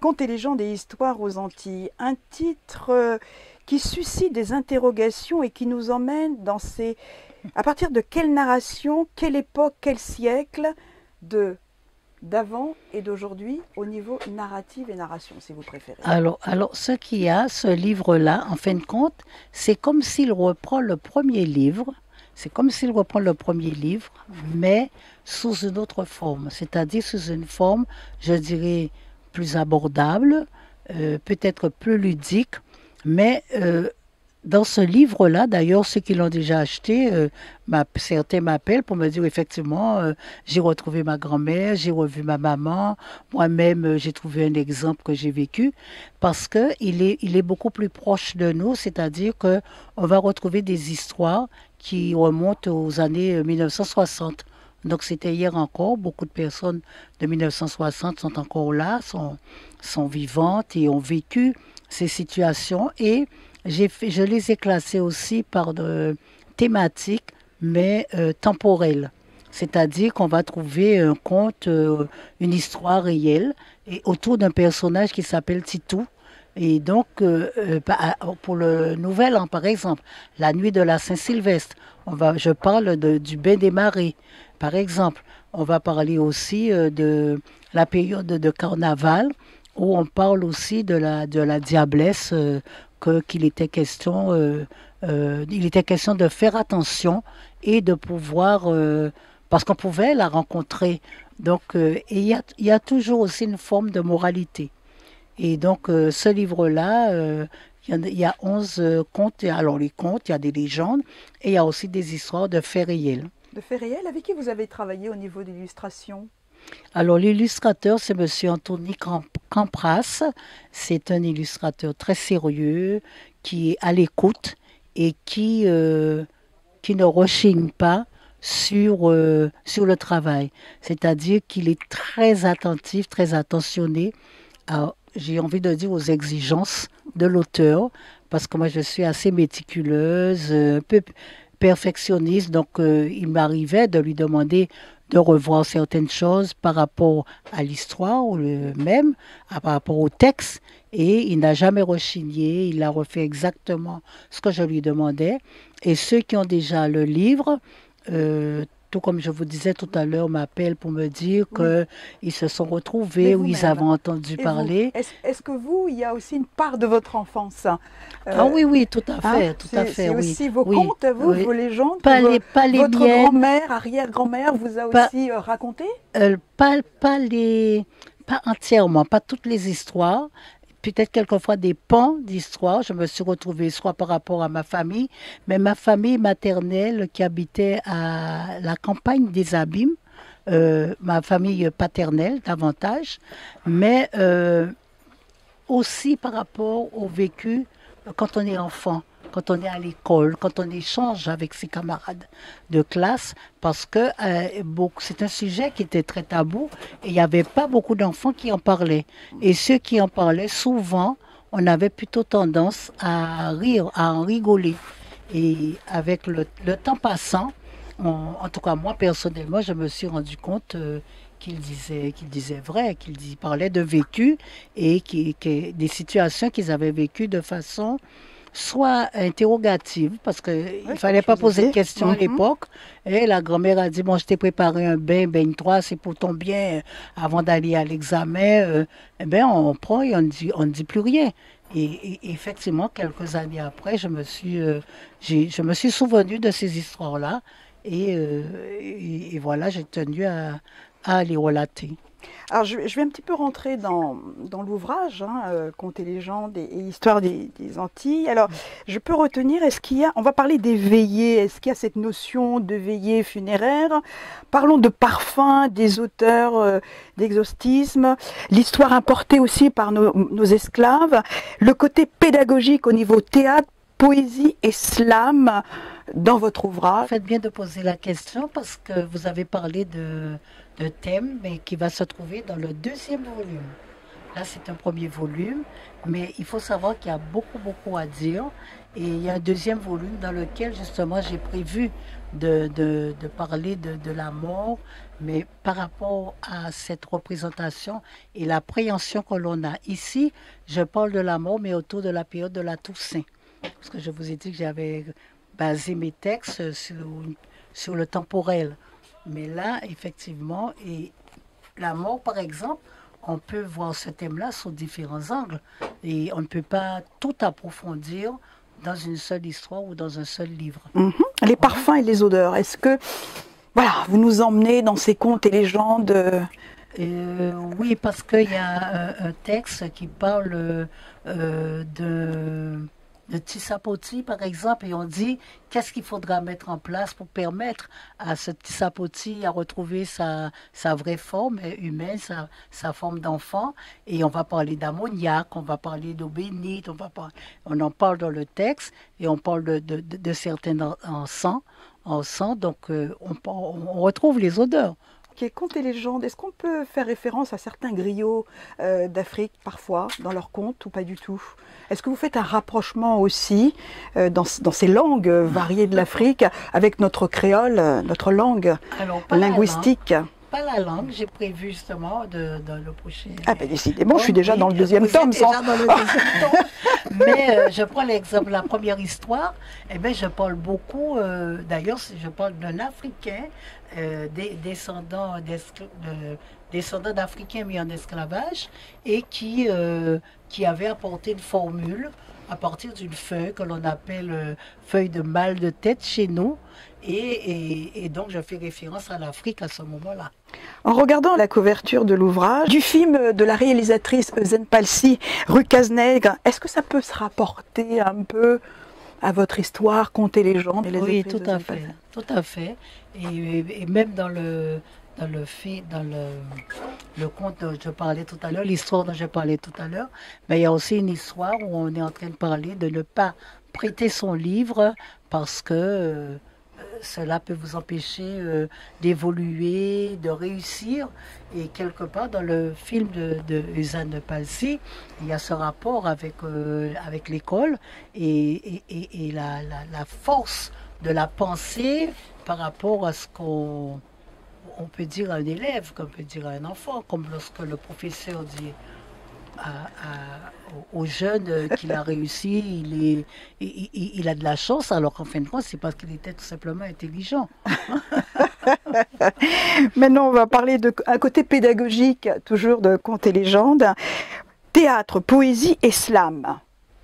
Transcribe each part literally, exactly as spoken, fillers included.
Contes et légendes et histoires aux Antilles. Un titre euh, qui suscite des interrogations et qui nous emmène dans ces... À partir de quelle narration, quelle époque, quel siècle de d'avant et d'aujourd'hui au niveau narrative et narration, si vous préférez. Alors, alors ce qu'il y a, ce livre-là, en fin de compte, c'est comme s'il reprend le premier livre, c'est comme s'il reprend le premier livre, mais sous une autre forme, c'est-à-dire sous une forme, je dirais, plus abordable, euh, peut-être plus ludique, mais euh, dans ce livre-là, d'ailleurs, ceux qui l'ont déjà acheté, euh, m'a- certains m'appellent pour me dire effectivement, euh, j'ai retrouvé ma grand-mère, j'ai revu ma maman, moi-même, euh, j'ai trouvé un exemple que j'ai vécu, parce que il est, il est beaucoup plus proche de nous, c'est-à-dire que on va retrouver des histoires qui remontent aux années euh, mille neuf cent soixante. Donc c'était hier encore, beaucoup de personnes de mille neuf cent soixante sont encore là, sont, sont vivantes et ont vécu ces situations et j'ai fait, je les ai classés aussi par de thématiques, mais euh, temporelles. C'est-à-dire qu'on va trouver un conte, euh, une histoire réelle, et autour d'un personnage qui s'appelle Titou. Et donc, euh, euh, bah, pour le nouvel an, par exemple, la nuit de la Saint-Sylvestre, on va, je parle de- du bain des marées, par exemple. On va parler aussi euh, de la période de carnaval, où on parle aussi de la, de la diablesse, euh, que- qu'il était question, euh, euh, il était question de faire attention et de pouvoir, euh, parce qu'on pouvait la rencontrer. Donc, euh, et il y a, il y a toujours aussi une forme de moralité. Et donc, euh, ce livre-là, euh, il y en a- il y a onze euh, contes. Et alors, les contes, il y a des légendes et il y a aussi des histoires de faits réels. De faits réels, avec qui vous avez travaillé au niveau d'illustration? Alors, l'illustrateur, c'est Monsieur Anthony Camp- Campras. C'est un illustrateur très sérieux, qui est à l'écoute et qui, euh, qui ne rechigne pas sur, euh, sur le travail. C'est-à-dire qu'il est très attentif, très attentionné à, j'ai envie de dire, aux exigences de l'auteur, parce que moi, je suis assez méticuleuse, euh, un peu perfectionniste, donc euh, il m'arrivait de lui demander de revoir certaines choses par rapport à l'histoire ou le même, à- par rapport au texte, et il n'a jamais rechigné, il a refait exactement ce que je lui demandais. Et ceux qui ont déjà le livre, euh, tout comme je vous disais tout à l'heure, m'appellent pour me dire Oui, qu'ils se sont mais retrouvés ou ils avaient vous-même. entendu Et vous, parler. est-ce est-ce que vous, il y a aussi une part de votre enfance? Ah euh, oui, oui, tout à hein, fait, tout à c'est fait, c'est oui, aussi vos oui, contes, vous, oui. vos légendes que Pas vo- les, pas les votre miennes, grand-mère, arrière-grand-mère vous a pas, aussi euh, raconté? euh, pas, pas les, pas entièrement, pas toutes les histoires. Peut-être quelquefois des pans d'histoire. Je me suis retrouvée soit par rapport à ma famille, mais ma famille maternelle qui habitait à la campagne des Abîmes, euh, ma famille paternelle davantage, mais euh, aussi par rapport au vécu euh, quand on est enfant, quand on est à l'école, quand on échange avec ses camarades de classe, parce que euh, beaucoup- c'est un sujet qui était très tabou et il n'y avait pas beaucoup d'enfants qui en parlaient. Et ceux qui en parlaient, souvent, on avait plutôt tendance à rire, à en rigoler. Et avec le, le temps passant, on- en tout cas moi personnellement, je me suis rendu compte euh, qu'il disait, qu'il disait vrai, qu'il dit- parlait de vécu et qui, qui- des situations qu'ils avaient vécues de façon soit interrogative, parce qu'il Oui, ne comme fallait je pas vous ai poser de dit. questions à Mhm. l'époque. Et la grand-mère a dit, bon, je t'ai préparé un bain, baigne-toi, c'est pour ton bien, euh, avant d'aller à l'examen. Euh, eh bien, on prend et on ne dit, on ne dit plus rien. Et, et- effectivement, quelques années après, je me suis, euh, j'ai- je me suis souvenu de ces histoires-là. Et, euh, et- et voilà, j'ai tenu à, à les relater. Alors, je, je vais un petit peu rentrer dans, dans l'ouvrage, hein, euh, Contes et légendes et, et histoire des, des Antilles. Alors, je peux retenir, est-ce qu'il y a, on va parler des veillées, est-ce qu'il y a cette notion de veillée funéraire? Parlons de parfum, des auteurs, euh, d'exotisme, l'histoire importée aussi par nos, nos esclaves, le côté pédagogique au niveau théâtre, poésie et slam dans votre ouvrage. Faites bien de poser la question parce que vous avez parlé de, de thème, mais qui va se trouver dans le deuxième volume. Là, c'est un premier volume, mais il faut savoir qu'il y a beaucoup, beaucoup à dire. Et il y a un deuxième volume dans lequel, justement, j'ai prévu de, de, de parler de, de la mort, mais par rapport à cette représentation et l'appréhension que l'on a ici, je parle de la mort, mais autour de la période de la Toussaint. Parce que je vous ai dit que j'avais basé mes textes sur, sur le temporel. Mais là, effectivement, et la mort, par exemple, on peut voir ce thème-là sous différents angles. Et on ne peut pas tout approfondir dans une seule histoire ou dans un seul livre. Mmh. Les parfums et les odeurs, est-ce que voilà, vous nous emmenez dans ces contes et légendes? euh, Oui, parce qu'il y a un, un texte qui parle euh, de... de Tissapoti, par exemple, et on dit qu'est-ce qu'il faudra mettre en place pour permettre à ce Tissapoti à retrouver sa, sa vraie forme humaine, sa, sa forme d'enfant. Et on va parler d'ammoniac, on va parler d'eau bénite, on, va par... on en parle dans le texte, et on parle de, de, de, de certains encens, encens donc euh, on, on retrouve les odeurs. Qui est contes et légendes, est-ce qu'on peut faire référence à certains griots euh, d'Afrique parfois dans leurs contes ou pas du tout? Est-ce que vous faites un rapprochement aussi euh, dans, dans ces langues variées de l'Afrique avec notre créole, notre langue Alors, linguistique? La langue, pas la langue, j'ai prévu justement de, de le prochain. Ah ben décidément, je suis déjà dans le deuxième tome. Sans... Déjà dans le deuxième tome. Mais euh, je prends l'exemple, la première histoire, eh bien, je parle beaucoup, euh, d'ailleurs, je parle d'un Africain, euh, des, descendant de, descendant d'Africains mis en esclavage, et qui, euh, qui avait apporté une formule à partir d'une feuille que l'on appelle euh, feuille de mal de tête chez nous. Et, et, et donc, je fais référence à l'Afrique à ce moment-là. En regardant la couverture de l'ouvrage, du film de la réalisatrice Euzen Palcy, Rue Cazenègre, est-ce que ça peut se rapporter un peu à votre histoire, contes et légendes? Oui, tout à fait, tout à fait. Et, et même dans le, dans le fait, dans le, le conte dont je parlais tout à l'heure, l'histoire dont je parlais tout à l'heure, mais il y a aussi une histoire où on est en train de parler de ne pas prêter son livre parce que euh, cela peut vous empêcher euh, d'évoluer, de réussir. Et quelque part, dans le film de, de Euzen Palcy, il y a ce rapport avec, euh, avec l'école et, et, et, et la, la, la force de la pensée par rapport à ce qu'on on peut dire à un élève, qu'on peut dire à un enfant, comme lorsque le professeur dit à, à, aux jeunes qu'il a réussi, il, est, il, il, il a de la chance, alors qu'en fin de compte, c'est parce qu'il était tout simplement intelligent. Maintenant, on va parler d'un côté pédagogique, toujours de contes et légendes. Théâtre, poésie et slam.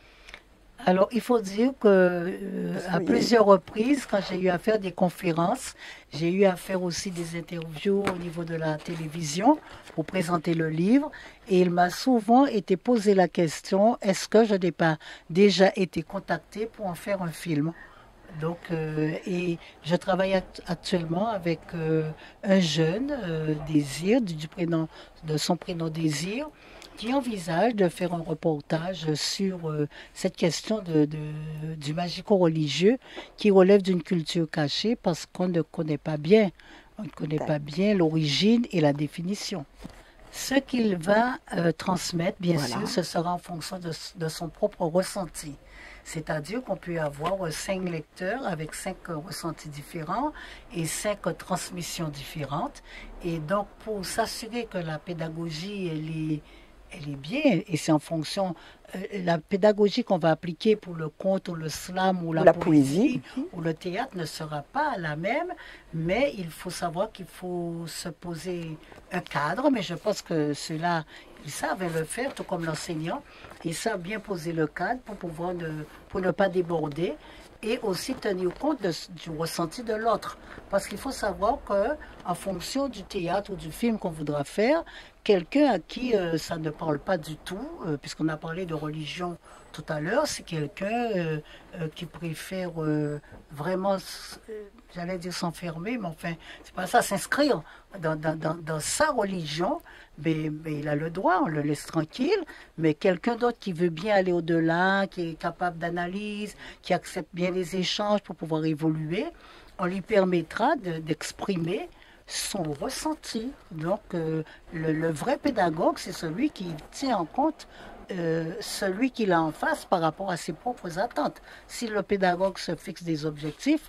Alors, il faut dire que euh, à plusieurs reprises, quand j'ai eu à faire des conférences, j'ai eu à faire aussi des interviews au niveau de la télévision pour présenter le livre. Et il m'a souvent été posé la question, est-ce que je n'ai pas déjà été contactée pour en faire un film? Donc, euh, et je travaille act actuellement avec euh, un jeune, euh, Désir, du, du prénom, de son prénom Désir, qui envisage de faire un reportage sur euh, cette question de, de, du magico-religieux qui relève d'une culture cachée parce qu'on ne connaît pas bien, on ne connaît pas bien l'origine et la définition. Ce qu'il va euh, transmettre, bien voilà. sûr, ce sera en fonction de, de son propre ressenti. C'est-à-dire qu'on peut avoir cinq lecteurs avec cinq ressentis différents et cinq transmissions différentes. Et donc, pour s'assurer que la pédagogie, elle est, elle est bien, et c'est en fonction, euh, la pédagogie qu'on va appliquer pour le conte ou le slam ou la, la poésie, poésie ou le théâtre ne sera pas la même, mais il faut savoir qu'il faut se poser un cadre, mais je pense que ceux-là, ils savent le faire, tout comme l'enseignant. Ils savent bien poser le cadre pour pouvoir ne, pour ne pas déborder et aussi tenir compte de, du ressenti de l'autre. Parce qu'il faut savoir qu'en fonction du théâtre ou du film qu'on voudra faire, quelqu'un à qui euh, ça ne parle pas du tout, euh, puisqu'on a parlé de religion tout à l'heure, c'est quelqu'un euh, euh, qui préfère euh, vraiment, euh, j'allais dire s'enfermer, mais enfin, c'est pas ça, s'inscrire dans, dans, dans, dans sa religion, mais, mais il a le droit, on le laisse tranquille, mais quelqu'un d'autre qui veut bien aller au-delà, qui est capable d'analyse, qui accepte bien les échanges pour pouvoir évoluer, on lui permettra d'exprimer son ressenti. Donc, euh, le, le vrai pédagogue, c'est celui qui tient en compte euh, celui qu'il a en face par rapport à ses propres attentes. Si le pédagogue se fixe des objectifs,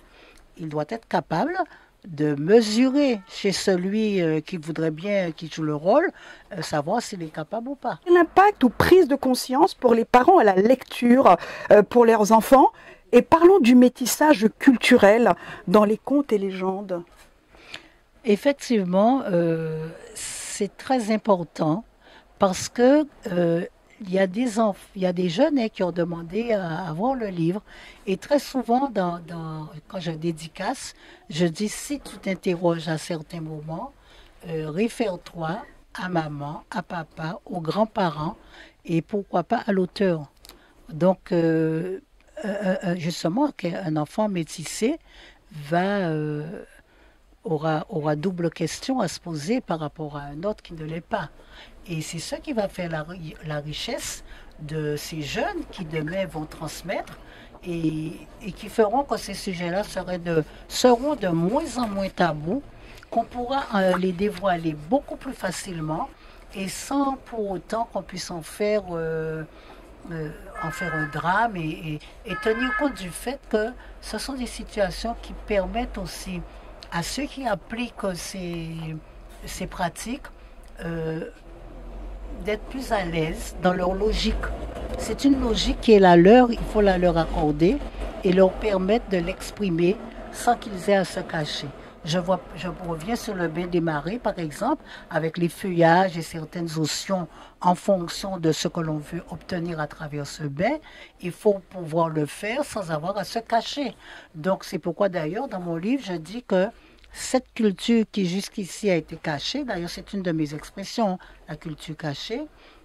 il doit être capable de mesurer chez celui euh, qui voudrait bien, qui joue le rôle, euh, savoir s'il est capable ou pas. L'impact ou prise de conscience pour les parents à la lecture euh, pour leurs enfants. Et parlons du métissage culturel dans les contes et légendes. Effectivement, euh, c'est très important parce que euh, il y a des enf- il y a des jeunes hein, qui ont demandé à avoir le livre. Et très souvent, dans, dans- quand je dédicace, je dis si tu t'interroges à certains moments, euh, réfère-toi à maman, à papa, aux grands-parents et pourquoi pas à l'auteur. Donc, euh, euh, euh, justement, qu'un enfant métissé va, euh, aura, aura double question à se poser par rapport à un autre qui ne l'est pas. Et c'est ça qui va faire la, ri- la richesse de ces jeunes qui demain vont transmettre et, et qui feront que ces sujets-là seraient de- seront de moins en moins tabous, qu'on pourra euh, les dévoiler beaucoup plus facilement et sans pour autant qu'on puisse en faire, euh, euh, en faire un drame et, et- et tenir compte du fait que ce sont des situations qui permettent aussi à ceux qui appliquent ces, ces pratiques euh, d'être plus à l'aise dans leur logique. C'est une logique qui est la leur, il faut la leur accorder et leur permettre de l'exprimer sans qu'ils aient à se cacher. Je, vois, je reviens sur le bain des marées, par exemple, avec les feuillages et certaines notions en fonction de ce que l'on veut obtenir à travers ce bain. Il faut pouvoir le faire sans avoir à se cacher. Donc, c'est pourquoi d'ailleurs, dans mon livre, je dis que cette culture qui jusqu'ici a été cachée, d'ailleurs c'est une de mes expressions, la culture cachée,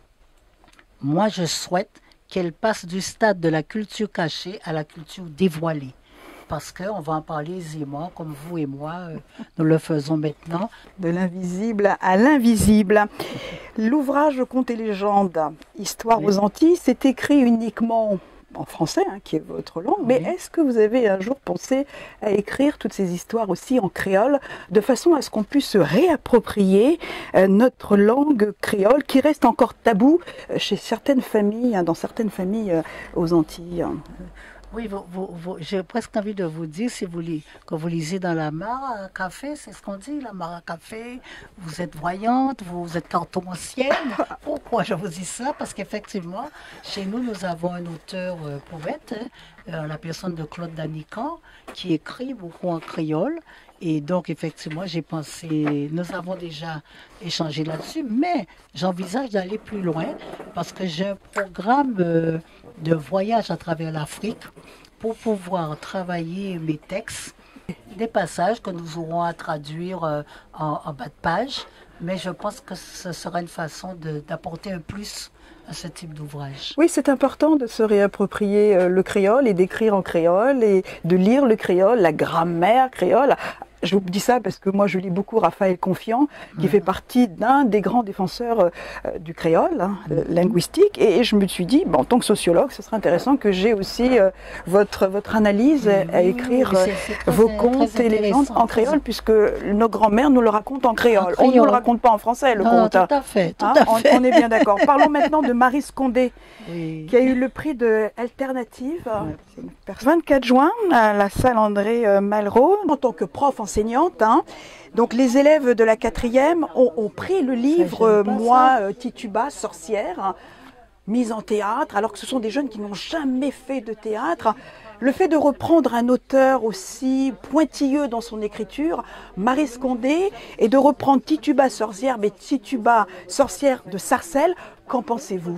moi je souhaite qu'elle passe du stade de la culture cachée à la culture dévoilée. Parce qu'on va en parler aisément, comme vous et moi, euh, nous le faisons maintenant. De l'invisible à l'invisible. L'ouvrage Contes et légendes, Histoire Oui. aux Antilles, c'est écrit uniquement en français, hein, qui est votre langue, mais Oui. est-ce que vous avez un jour pensé à écrire toutes ces histoires aussi en créole, de façon à ce qu'on puisse se réapproprier euh, notre langue créole, qui reste encore tabou euh, chez certaines familles, hein, dans certaines familles euh, aux Antilles. Oui, vous, vous, vous- j'ai presque envie de vous dire, si vous lisez, que vous lisez dans la mare à café, c'est ce qu'on dit, la mare à café, vous êtes voyante, vous êtes cartomancienne. Pourquoi je vous dis ça? Parce qu'effectivement, chez nous, nous avons un auteur euh, poète, hein, euh, la personne de Claude Danican, qui écrit beaucoup en créole. Et donc, effectivement, j'ai pensé, nous avons déjà échangé là-dessus, mais j'envisage d'aller plus loin parce que j'ai un programme euh, de voyage à travers l'Afrique pour pouvoir travailler mes textes, des passages que nous aurons à traduire euh, en, en bas de page, mais je pense que ce sera une façon de- d'apporter un plus à ce type d'ouvrage. Oui, c'est important de se réapproprier euh, le créole et d'écrire en créole et de lire le créole, la grammaire créole. Je vous dis ça parce que moi je lis beaucoup Raphaël Confiant, qui fait partie d'un des grands défenseurs euh, du créole hein, euh, linguistique. Et, et je me suis dit, bon, en tant que sociologue, ce serait intéressant que j'ai aussi euh, votre, votre analyse à, à Oui, écrire oui, euh, c'est- c'est très- vos très contes et légendes intéressant, en très- créole, puisque nos grands-mères nous le racontent en créole. On ne nous le créole. raconte pas en français, le Non, non, conte. tout à fait, tout Hein, à on, fait. on est bien d'accord. Parlons maintenant de Marie Scondé, Oui. qui a eu le prix de Alternative. C'est une personne. vingt-quatre juin, à la salle André euh, Malraux, en tant que prof enseignante. Hein. Donc les élèves de la quatrième ont, ont pris le livre euh, j'aime pas Moi, ça. euh, Tituba, sorcière, hein, mise en théâtre, alors que ce sont des jeunes qui n'ont jamais fait de théâtre. Le fait de reprendre un auteur aussi pointilleux dans son écriture, Marie Scondé, et de reprendre Tituba, sorcière, mais Tituba, sorcière de Sarcelles, qu'en pensez-vous?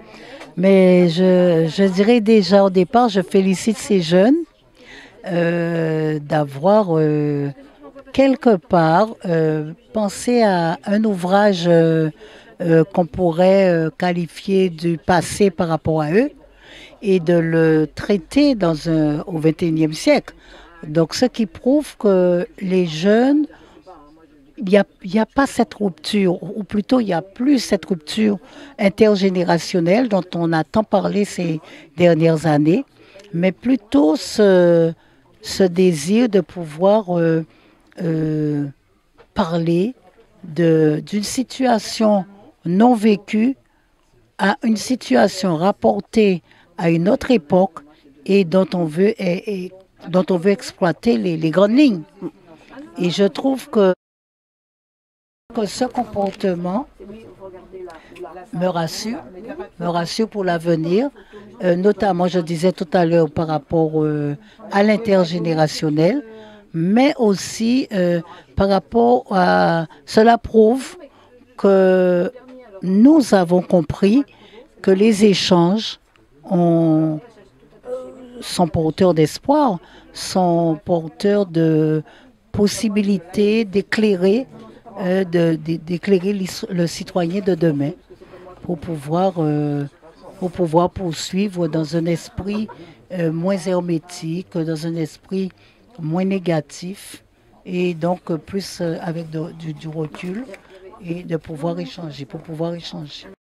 Mais je, je dirais déjà au départ, je félicite ces jeunes euh, d'avoir euh, quelque part euh, pensé à un ouvrage euh, euh, qu'on pourrait euh, qualifier du passé par rapport à eux et de le traiter dans un, au vingt et unième siècle. Donc, ce qui prouve que les jeunes, il n'y a, il y a pas cette rupture, ou plutôt il n'y a plus cette rupture intergénérationnelle dont on a tant parlé ces dernières années, mais plutôt ce, ce désir de pouvoir euh, euh, parler de- d'une situation non vécue à une situation rapportée à une autre époque et dont on veut et, et dont on veut exploiter les, les grandes lignes. Et je trouve que, que ce comportement me rassure, me rassure pour l'avenir, euh, notamment, je disais tout à l'heure, par rapport euh, à l'intergénérationnel, mais aussi euh, par rapport à... Cela prouve que nous avons compris que les échanges ont, sont porteurs d'espoir, sont porteurs de possibilités d'éclairer euh, de, de, d'éclairer le citoyen de demain pour pouvoir, euh, pour pouvoir poursuivre dans un esprit euh, moins hermétique, dans un esprit moins négatif et donc plus euh, avec de, du, du recul et de pouvoir échanger, pour pouvoir échanger.